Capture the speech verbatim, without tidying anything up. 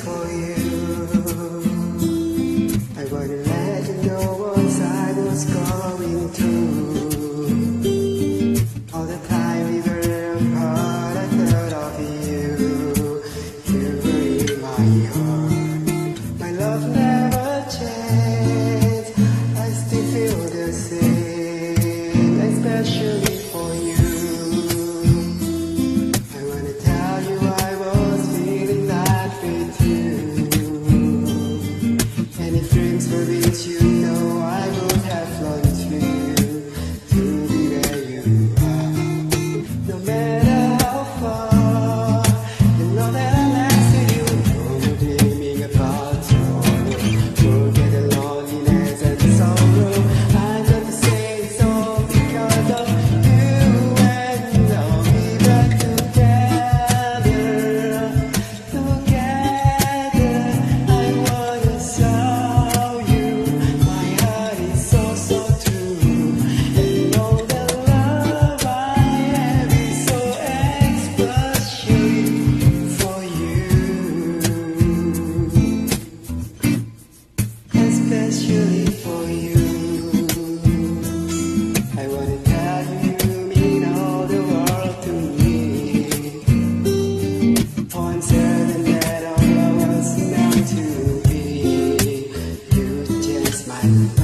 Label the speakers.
Speaker 1: for you. I wanna let you know what I was going through. All the time we were apart, I thought of you. You were in my heart. My love never changed. I still feel the same, especially for you. I wanna tell you I was feeling that way too. And if dreams were with you, know I would have flown to to be where you are. No matter how far, you know that I'm next to you. No more dreaming about tomorrow. Forget the loneliness and sorrow. I'm gonna say it's all because of you and I'll be back together. Together, I wanna show you my heart is so, so true. And you know the love I have is so especially for you. Especially for you. I wanna tell you, you mean all the world to me. Oh, I'm certain that our love was meant to be. You changed my life.